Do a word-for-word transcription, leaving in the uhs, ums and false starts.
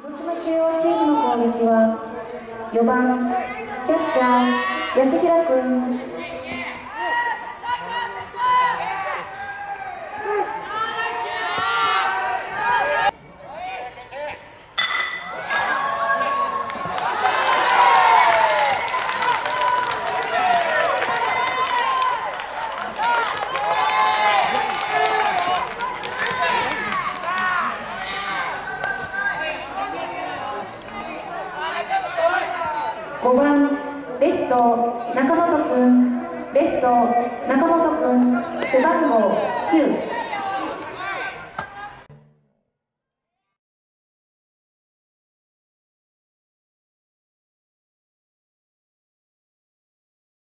広島中央チームの攻撃はよばんキャッチャー安平君。ごばんレフト中本君、レフト中本君、背番号きゅう。